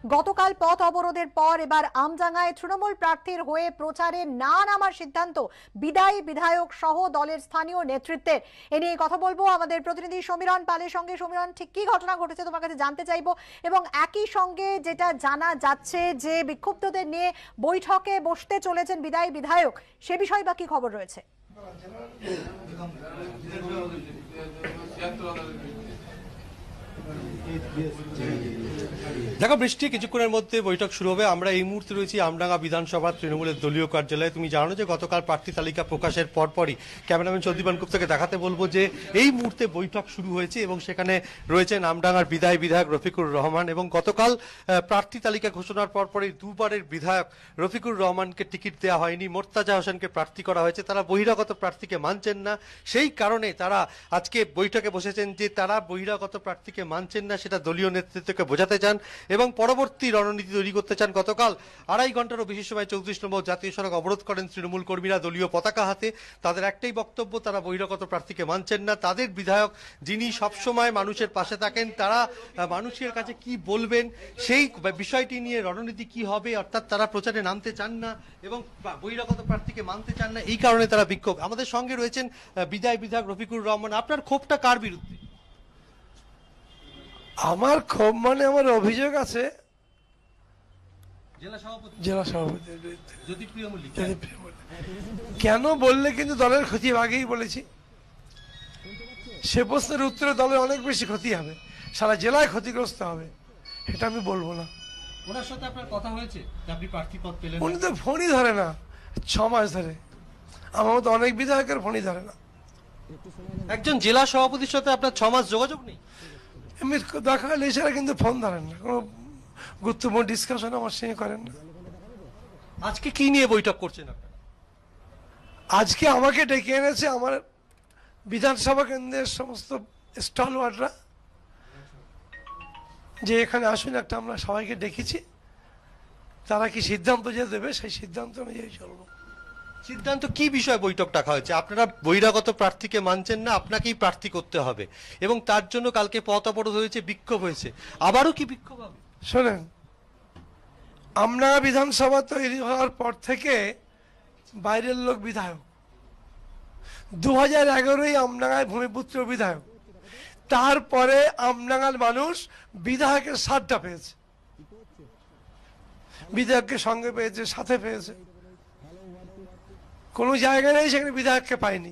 গতকাল পথ অবরোধের পর এবার আমডাঙ্গায় তৃণমূল প্রার্থীর হয়ে প্রচারে না নামার সিদ্ধান্ত বিদায়ী বিধায়ক সহ দলের স্থানীয় নেতৃত্বের। এ নিয়ে কথা বলবো আমাদের প্রতিনিধি সমীরণ পালের সঙ্গে। সমীরণ, ঠিক কি ঘটনা ঘটেছে তোমার কাছে জানতে চাইবো, এবং একই সঙ্গে যেটা জানা যাচ্ছে যে বিক্ষুব্ধদের নিয়ে বৈঠকে বসতে চলেছেন বিদায়ী বিধায়ক, সে বিষয়ে বা কি খবর রয়েছে? দেখো বৃষ্টি, কিছুক্ষণের মধ্যে বৈঠক শুরু হবে। আমরা এই মুহূর্তে রয়েছি আমডাঙ্গা বিধানসভার তৃণমূলের দলীয় কার্যালয়ে। তুমি জানো যে গতকাল প্রার্থী তালিকা প্রকাশের পরপরই ক্যামেরাম্যান চৌধুরী গুপ্তকে দেখাতে বলবো যে এই মুহূর্তে বৈঠক শুরু হয়েছে এবং সেখানে রয়েছেন আমডাঙ্গার বিদায়ী বিধায়ক রফিকুর রহমান। এবং গতকাল প্রার্থী তালিকা ঘোষণার পরপরই দুবারের বিধায়ক রফিকুর রহমানকে টিকিট দেওয়া হয়নি, মোর্তাজা হোসেনকে প্রার্থী করা হয়েছে। তারা বহিরাগত প্রার্থীকে মানছেন না, সেই কারণে তারা আজকে বৈঠকে বসেছেন যে তারা বহিরাগত প্রার্থীকে মানছেন না, সেটা দলীয় নেতৃত্বকে বোঝাতে চান এবং পরবর্তী রণনীতি তৈরি করতে চান। গতকাল 2.5 ঘন্টারও বেশি সময় 34 নম্বর জাতীয় সড়ক অবরোধ করেন তৃণমূল কর্মীরা দলীয় পতাকা হাতে। তাদের একটাই বক্তব্য, তারা বহিরাগত প্রার্থীকে মানছেন না। তাদের বিধায়ক যিনি সবসময় মানুষের পাশে থাকেন, তারা মানুষের কাছে কি বলবেন সেই বিষয়টি নিয়ে রণনীতি কি হবে, অর্থাৎ তারা প্রচারে নামতে চান না এবং বহিরাগত প্রার্থীকে মানতে চান না, এই কারণে তারা বিক্ষোভ। আমাদের সঙ্গে রয়েছেন বিদায়ী বিধায়ক রফিকুর রহমান। আপনার ক্ষোভটা কার বিরুদ্ধে? আমার ক্ষোভ মানে আমার অভিযোগ আছে জেলা সভাপতির বিরুদ্ধে। কেন বললে কিন্তু দলের ক্ষতি হবে, আগেই বলেছি। সে প্রশ্নের উত্তরে দলের অনেক বেশি ক্ষতি হবে, সারা জেলায় ক্ষতিগ্রস্ত হবে, এটা আমি বলবো না। ওনার সাথে আপনার কথা হয়েছে? আপনি প্রার্থী পদ পেলেন? উনি তো ফোনই ধরে না 6 মাস ধরে। আমার মতো অনেক বিধায়কের ফোনই ধরে না। একজন জেলা সভাপতির সাথে আপনার 6 মাস যোগাযোগ নেই? এমনি দেখা হলে এছাড়া কিন্তু ফোন ধরেন না, কোনো গুরুত্বপূর্ণ ডিসকাশন আমার সঙ্গে করেন না। আজকে কি নিয়ে বৈঠক করছেন আপনারা? আজকে আমাকে ডেকে এনেছে আমার বিধানসভা কেন্দ্রের সমস্ত স্টলওয়ার্ডরা, যে এখানে আসুন একটা, আমরা সবাইকে ডেকেছি, তারা কি সিদ্ধান্ত যে দেবে সেই সিদ্ধান্ত অনুযায়ী চলবো। সিদ্ধান্ত কি বিষয়ে বৈঠক ডাকা হয়েছে? আপনারা বহিরাগত প্রার্থীকে মানছেন না, আপনাকেই প্রার্থী করতে হবে এবং তার জন্য কালকে পথ অবরোধ হয়েছে, বিক্ষোভ হয়েছে, আবারও কি বিক্ষোভ হবে? শোনেন, আমরা বিধানসভা তৈরি হওয়ার পর থেকে বাইরের লোক বিধায়ক, 2011-ই আমডাঙ্গায় ভূমিপুত্র বিধায়ক, তারপরে আমডাঙ্গার মানুষ বিধায়কের সাথটা পেয়েছে, বিধায়ককে সঙ্গে পেয়েছে, সাথে পেয়েছে। কোনো জায়গা নেই সেখানে বিধায়ককে পায়নি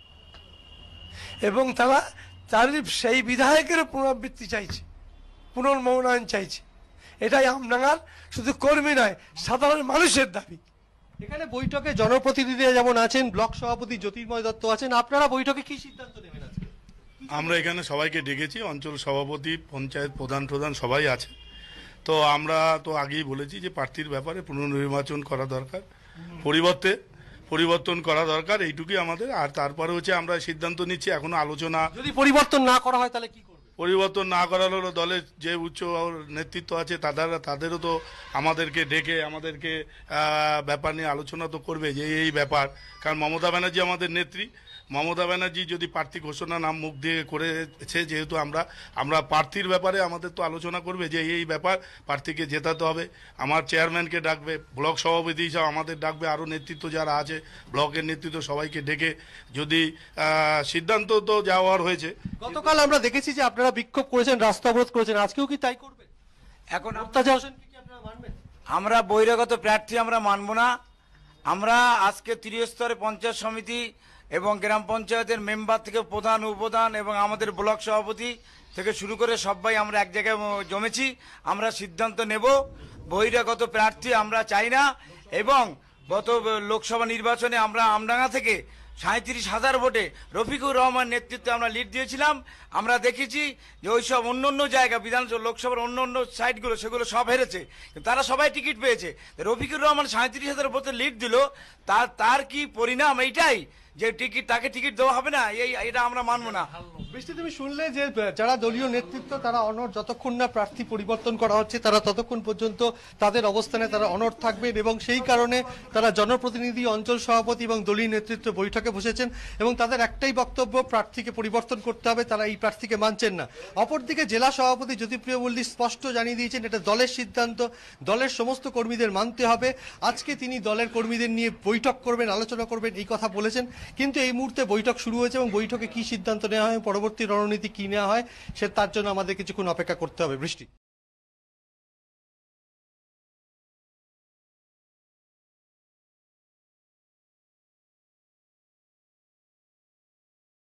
এবং তারা সেই বিধায়কের পুনরাবৃত্তি চাইছে, পুনর্মনোনয়ন চাইছে। এটাই আমডাঙ্গার শুধু কর্মী নয়, সাধারণ মানুষের দাবি। এখানে বৈঠকে জনপ্রতিনিধিরা যেমন আছেন, ব্লক সভাপতি জ্যোতির্ময় দত্ত আছেন, আপনারা বৈঠকে কি সিদ্ধান্ত নেবেন আজকে? আমরা এখানে সবাইকে ডেকেছি, অঞ্চল সভাপতি, পঞ্চায়েত প্রধান সবাই আছে। তো আমরা তো আগেই বলেছি যে প্রার্থীর ব্যাপারে পুনর্নির্বাচন করা দরকার, পরিবর্তন করা দরকার, এইটুকুই আমাদের। আর তারপরে হচ্ছে আমরা সিদ্ধান্ত নিচ্ছি, এখনো আলোচনা। যদি পরিবর্তন না করা হয় তাহলে কি করবে? পরিবর্তন না করার হলো দলের যে উচ্চ নেতৃত্ব আছে তাদেরও তো আমাদেরকে ডেকে আমাদেরকে ব্যাপার নিয়ে আলোচনা তো করবে যে এই ব্যাপার। কারণ মমতা ব্যানার্জি আমাদের নেত্রী, মমতা ব্যানার্জি যদি প্রার্থী ঘোষণা নাম মুখ দিয়ে করেছে, যেহেতু আমরা প্রার্থীর ব্যাপারে আমাদের তো আলোচনা করবে যে এই ব্যাপার, প্রার্থীকে জেতাতে হবে। আমার চেয়ারম্যানকে ডাকবে, ব্লক সভাপতি হিসাবে আমাদের ডাকবে, আরও নেতৃত্ব যারা আছে ব্লকের নেতৃত্ব সবাইকে ডেকে যদি সিদ্ধান্ত তো যাওয়ার হয়েছে। গতকাল আমরা দেখেছি যে আপনারা বিক্ষোভ করেছেন, রাস্তা অবরোধ করেছেন, আজকেও কি তাই করবেন? এখন মোর্তাজা হোসেনকে কি আপনারা মানবেন? আমরা বহিরাগত প্রার্থী আমরা মানব না। আমরা আজকে ত্রিস্তরে পঞ্চায়েত সমিতি এবং গ্রাম পঞ্চায়েতের মেম্বার থেকে প্রধান, উপপ্রধান এবং আমাদের ব্লক সভাপতি থেকে শুরু করে সবাই আমরা এক জায়গায় জমেছি। আমরা সিদ্ধান্ত নেব, বহিরাগত প্রার্থী আমরা চাই না। এবং গত লোকসভা নির্বাচনে আমরা আমডাঙ্গা থেকে 37,000 ভোটে রফিকুর রহমান নেতৃত্বে আমরা লিড দিয়েছিলাম। আমরা দেখেছি যে ওই সব অন্য জায়গা বিধানসভা লোকসভার অন্য সাইটগুলো সেগুলো সব হেরেছে, তারা সবাই টিকিট পেয়েছে। রফিকুর রহমান 37,000 ভোটে লিড দিল, তার কি পরিণাম? এইটাই যে টিকিট তাকে টিকিট দেওয়া হবে না, এটা আমরা মানবো না। বৃষ্টি, তুমি শুনলে যে যারা দলীয় নেতৃত্ব তারা অনড়, যতক্ষণ না প্রার্থী পরিবর্তন করা হচ্ছে তারা ততক্ষণ পর্যন্ত তাদের অবস্থানে তারা অনড় থাকবেন এবং সেই কারণে তারা জনপ্রতিনিধি, অঞ্চল সভাপতি এবং দলীয় নেতৃত্ব বৈঠকে বসেছেন এবং তাদের একটাই বক্তব্য, প্রার্থীকে পরিবর্তন করতে হবে, তারা এই প্রার্থীকে মানছেন না। অপরদিকে জেলা সভাপতি জ্যোতিপ্রিয় মল্লিক স্পষ্ট জানিয়ে দিয়েছেন এটা দলের সিদ্ধান্ত, দলের সমস্ত কর্মীদের মানতে হবে। আজকে তিনি দলের কর্মীদের নিয়ে বৈঠক করবেন, আলোচনা করবেন, এই কথা বলেছেন। কিন্তু এই মুহূর্তে বৈঠক শুরু হয়েছে এবং বৈঠকে কি সিদ্ধান্ত নেওয়া হয়, পরবর্তী রণনীতি কি নেওয়া হয়, তার জন্য আমাদের কিছুক্ষণ অপেক্ষা করতে হবে। বৃষ্টি।